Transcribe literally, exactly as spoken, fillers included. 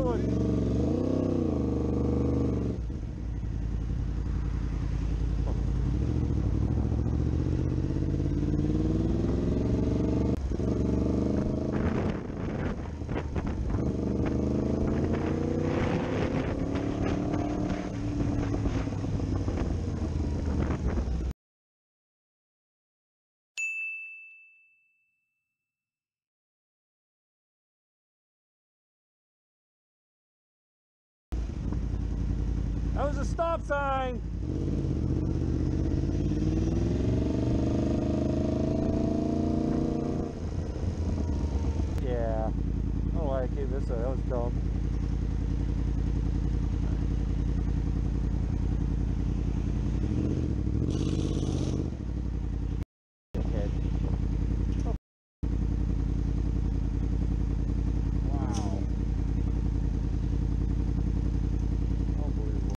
doing? That was a stop sign. Yeah, I don't like it. This, uh, that was dumb.